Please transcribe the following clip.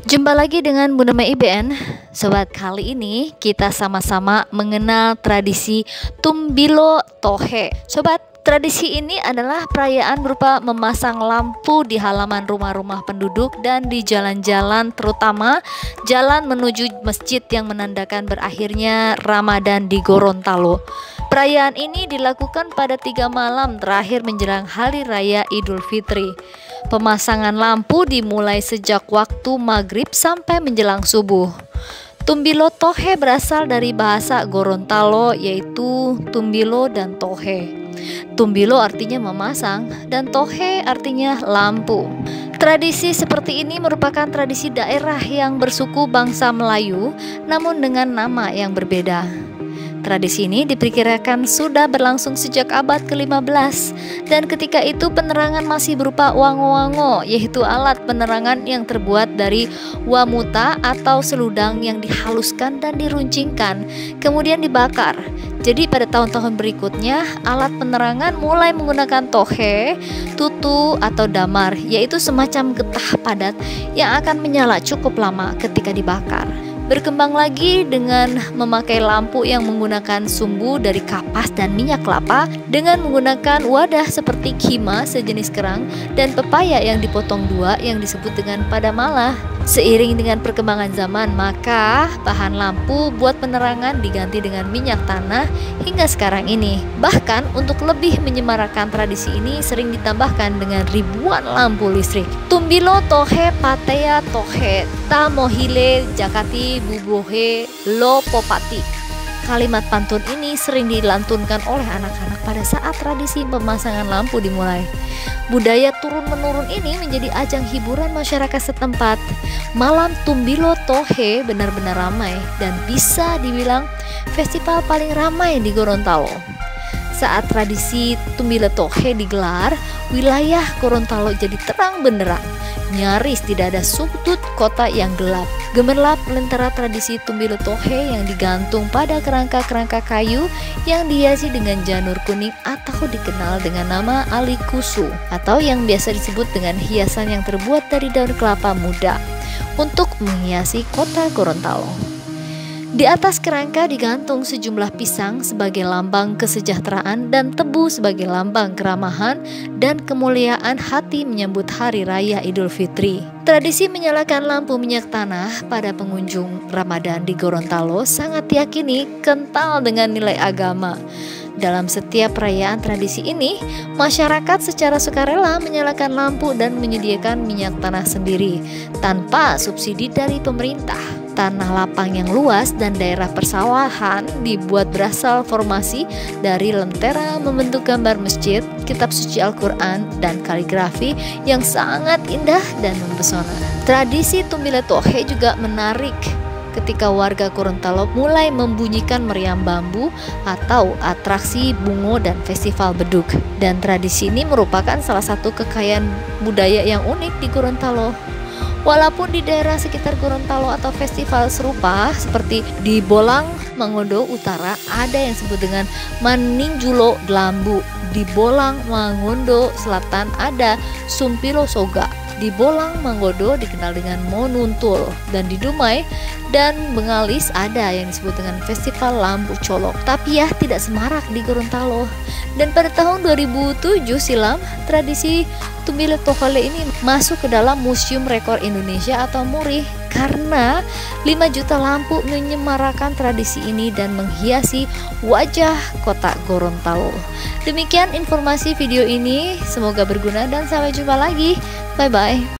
Jumpa lagi dengan Bunda Mai IBN. Sobat, kali ini kita sama-sama mengenal tradisi Tumbilo Tohe. Sobat, tradisi ini adalah perayaan berupa memasang lampu di halaman rumah-rumah penduduk dan di jalan-jalan, terutama jalan menuju masjid yang menandakan berakhirnya Ramadan di Gorontalo. Perayaan ini dilakukan pada 3 malam terakhir menjelang Hari Raya Idul Fitri. Pemasangan lampu dimulai sejak waktu maghrib sampai menjelang subuh. Tumbilo Tohe berasal dari bahasa Gorontalo, yaitu tumbilo dan tohe. Tumbilo artinya memasang dan tohe artinya lampu. Tradisi seperti ini merupakan tradisi daerah yang bersuku bangsa Melayu, namun dengan nama yang berbeda. Tradisi ini diperkirakan sudah berlangsung sejak abad ke-15, dan ketika itu penerangan masih berupa wango-wango, yaitu alat penerangan yang terbuat dari wamuta atau seludang yang dihaluskan dan diruncingkan, kemudian dibakar. Jadi pada tahun-tahun berikutnya, alat penerangan mulai menggunakan tohe, tutu, atau damar, yaitu semacam getah padat yang akan menyala cukup lama ketika dibakar. Berkembang lagi dengan memakai lampu yang menggunakan sumbu dari kapas dan minyak kelapa dengan menggunakan wadah seperti kima sejenis kerang dan pepaya yang dipotong dua yang disebut dengan padamala. Seiring dengan perkembangan zaman, maka bahan lampu buat penerangan diganti dengan minyak tanah hingga sekarang ini. Bahkan untuk lebih menyemarakan tradisi ini sering ditambahkan dengan ribuan lampu listrik. Tumbilo Tohe Pateya Tohe Tamohile Jakati Bubohe Lo Popati. Kalimat pantun ini sering dilantunkan oleh anak-anak pada saat tradisi pemasangan lampu dimulai. Budaya turun-menurun ini menjadi ajang hiburan masyarakat setempat. Malam Tumbilo Tohe benar-benar ramai dan bisa dibilang festival paling ramai di Gorontalo. Saat tradisi Tumbilo Tohe digelar, wilayah Gorontalo jadi terang benderang. Nyaris tidak ada sudut kota yang gelap. Gemerlap lentera tradisi Tumbilo Tohe yang digantung pada kerangka-kerangka kayu yang dihiasi dengan janur kuning atau dikenal dengan nama alikusu, atau yang biasa disebut dengan hiasan yang terbuat dari daun kelapa muda untuk menghiasi kota Gorontalo. Di atas kerangka digantung sejumlah pisang sebagai lambang kesejahteraan dan tebu sebagai lambang keramahan dan kemuliaan hati menyambut Hari Raya Idul Fitri. Tradisi menyalakan lampu minyak tanah pada pengunjung Ramadan di Gorontalo sangat diyakini kental dengan nilai agama. Dalam setiap perayaan tradisi ini, masyarakat secara sukarela menyalakan lampu dan menyediakan minyak tanah sendiri tanpa subsidi dari pemerintah. Tanah lapang yang luas dan daerah persawahan dibuat berasal formasi dari lentera membentuk gambar masjid, kitab suci Al-Quran, dan kaligrafi yang sangat indah dan mempesona. Tradisi Tumbilo Tohe juga menarik ketika warga Gorontalo mulai membunyikan meriam bambu atau atraksi bungo dan festival beduk. Dan tradisi ini merupakan salah satu kekayaan budaya yang unik di Gorontalo. Walaupun di daerah sekitar Gorontalo atau festival serupa seperti di Bolang, Mangondo Utara ada yang disebut dengan Maninjulo Glambu. Di Bolang, Mangondo Selatan ada Sumpilo Soga. Di Bolang, Mangondo dikenal dengan Monuntul, dan di Dumai dan Bengalis ada yang disebut dengan Festival Lampu Colok. Tapi ya tidak semarak di Gorontalo. Dan pada tahun 2007 silam, tradisi Tumbilo Tohe ini masuk ke dalam Museum Rekor Indonesia atau MURI karena 5 juta lampu menyemarakan tradisi ini dan menghiasi wajah kota Gorontalo. Demikian informasi video ini, semoga berguna dan sampai jumpa lagi. Bye bye.